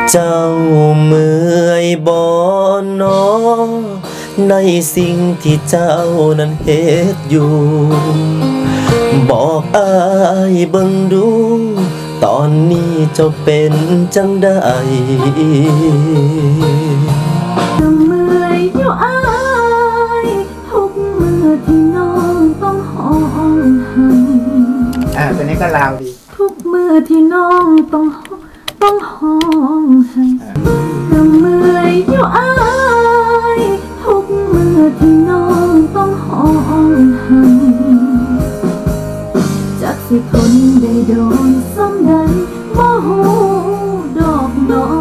เจ้าเมื่อยบ่นอในสิ่งที่เจ้านั้นเฮ็ดอยู่บอกอ้ายเบิ่งดูตอนนี้เจ้าเป็นจังใดเมื่อยอยู่อ้ายทุกมือที่น้องต้องห้องให้ตัวนี้ก็ลาวดีทุกมือที่น้องต้องห้องให้เมื่อยอยู่อ้ายทุกมือที่น้องต้องห้องให้จากสิทนได้โดนซ้ำใดบ่ฮู้ดอกน้อง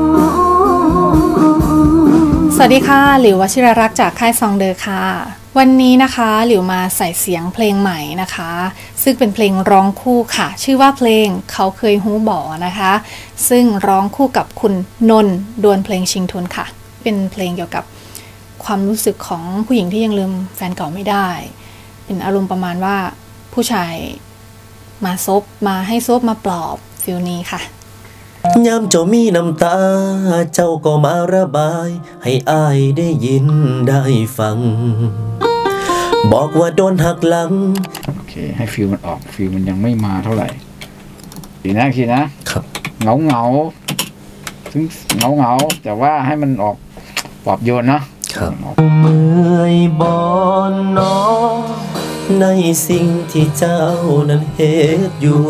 สวัสดีค่ะหลิววชิรรักษ์จากค่ายซองเดอค่ะวันนี้นะคะหลิวมาใส่เสียงเพลงใหม่นะคะซึ่งเป็นเพลงร้องคู่ค่ะชื่อว่าเพลงเขาเคยฮู้บ่นะคะซึ่งร้องคู่กับคุณนนท์ดวลเพลงชิงทุนค่ะเป็นเพลงเกี่ยวกับความรู้สึกของผู้หญิงที่ยังลืมแฟนเก่าไม่ได้เป็นอารมณ์ประมาณว่าผู้ชายมาให้ซบมาปลอบฟิลนี้ค่ะยามเจ้ามีน้ำตาเจ้าก็มาระบายให้อ้ายได้ยินได้ฟังบอกว่าโดนหักหลังโอเคให้ฟิลมันออกฟิลมันยังไม่มาเท่าไหร่ดีนะครับเงาถึงเงาแต่ว่าให้มันออกปลอบโยนนะครับเมื่อยบ่นอในสิ่งที่เจ้านั้นเฮ็ดอยู่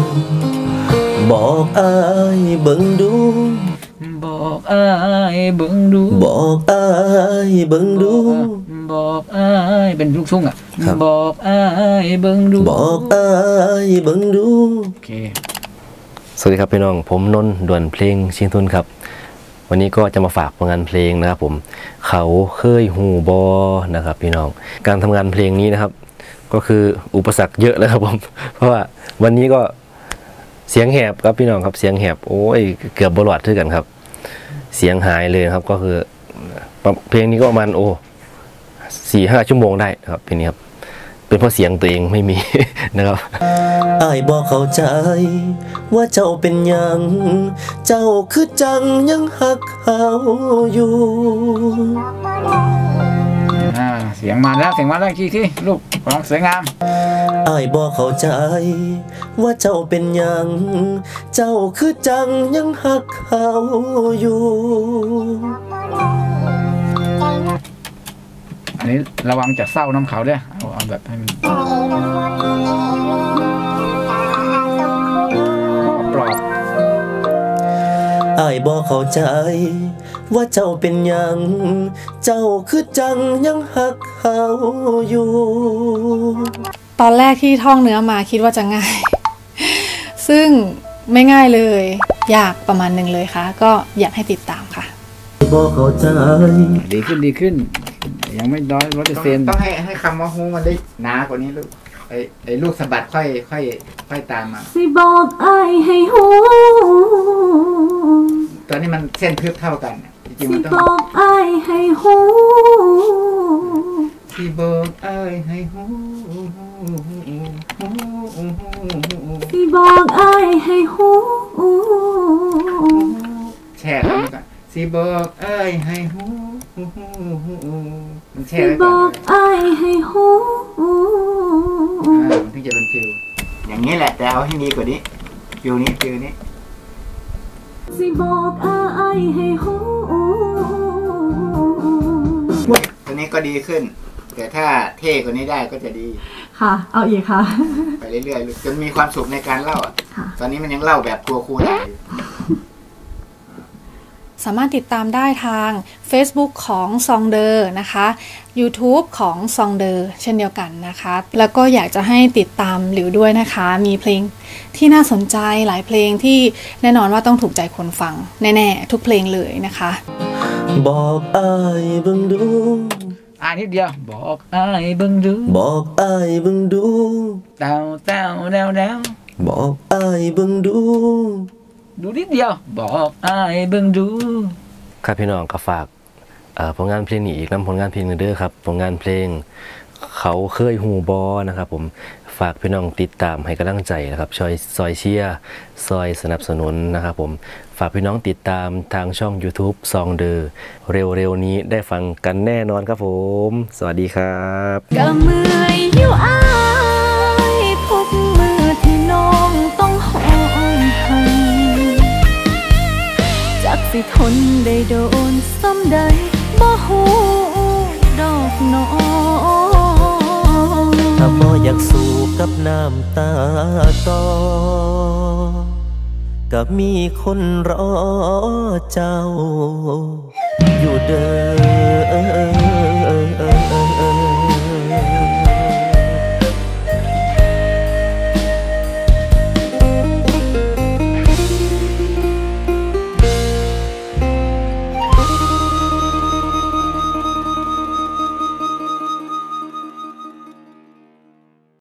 บอกอ้ายเบิ่งดูบอกอ้ายเบิ่งดูบอกอ้ายเบิ่งดูบอกอ้ายเป็นลูกทุ่งอ่ะบอกอ้ายเบิ่งดูบอกอ้ายเบิ่งดูโอเคสวัสดีครับพี่น้องผมนนท์ดวลเพลงชิงทุนครับวันนี้ก็จะมาฝากผลงานเพลงนะครับผมเขาเคยฮู้บ่นะครับพี่น้องการทำงานเพลงนี้นะครับก็คืออุปสรรคเยอะแล้วครับผมเพราะว่าวันนี้ก็เสียงแหบครับพี่น้องครับเสียงแหบโอ้ยเกือบบลอดด้วยกันครับเสียงหายเลยครับก็คือเพลงนี้ก็ประมาณ4-5 ชั่วโมงได้ครับเพลงนี้ครับเป็นเพราะเสียงตัวเองไม่มีนะครับอ้ายบอกเข้าใจว่าเจ้าเป็นยังเจ้าคือจังยังหักเขาอยู่เสียงมาแล้วที่ลูกร้องสวยงามอ้ายบอกเข้าใจว่าเจ้าเป็นยังเจ้าคือจังยังหักเขาอยู่อันนี้ระวังจะเศร้าน้ำเขาด้วยเอาแบบให้มันปลอบอ้ายบอกเข้าใจว่าเจ้าเป็นยังเจ้าคือจังยังหักเขาอยู่ตอนแรกที่ท่องเนื้อมาคิดว่าจะง่าย ซึ่งไม่ง่ายเลยยากประมาณหนึ่งเลยค่ะก็อยากให้ติดตามค่ะบอกเข้าใจดีขึ้นยังไม่100%ต้องให้คำว่าฮู้มันได้หนากว่านี้ลูกไอ้ลูกสะบัดค่อยตามมาสิบอกอ้ายให้ฮู้ตอนนี้มันเส้นทึบเท่ากันจริงๆมันต้องบอกอ้ายให้ฮู้สิบอกอ้ายให้ฮู้สิบอกอ้ายให้ฮู้แช่กันก่อนสิบอกอ้ายให้ฮู้มันแช่สิบอกอ้ายให้ฮู้มันถึงจะเป็นฟิลอย่างนี้แหละแต่เอาให้ดีกว่านี้ฟิลนี้สิบอกอ้ายให้ฮู้ตัวนี้ก็ดีขึ้นแต่ถ้าเท่กว่านี้ได้ก็จะดีค่ะเอาอีกค่ะไปเรื่อยๆจนมีความสุขในการเล่าตอนนี้มันยังเล่าแบบกลัวครูได้สามารถติดตามได้ทาง Facebook ของซองเดอนะคะ YouTube ของซองเดอเช่นเดียวกันนะคะแล้วก็อยากจะให้ติดตามหลิวด้วยนะคะมีเพลงที่น่าสนใจหลายเพลงที่แน่นอนว่าต้องถูกใจคนฟังแน่ๆทุกเพลงเลยนะคะบอกอ้ายเบิ่งดูนิดเดียวบอกอ้ายเบิ่งดูบอกอ้ายเบิ่งดูแนวบอกอ้ายเบิ่งดูนิดเดียวบอกอ้ายเบิ่งดูครับพี่น้องก็ฝากผลงานเพลงนี้อีกนำผลงานเพลงเด้อครับผลงานเพลงเขาเคยฮู้บ่นะครับผมฝากพี่น้องติดตามให้กำลังใจนะครับซอยเชียร์ซอยสนับสนุนนะครับผมฝากพี่น้องติดตามทางช่อง YouTube ซองเดอเร็วๆนี้ได้ฟังกันแน่นอนครับผมสวัสดีครับก็เมื่อยอยู่อายทุกมือที่น้องต้องห้องให้จักสิทนได้โดนซ้ำใดบ่ฮู้ดอกน้องถ้าบ่อยากสู้กับน้ำตาต่อกับมีคนรอเจ้าอยู่เด้อ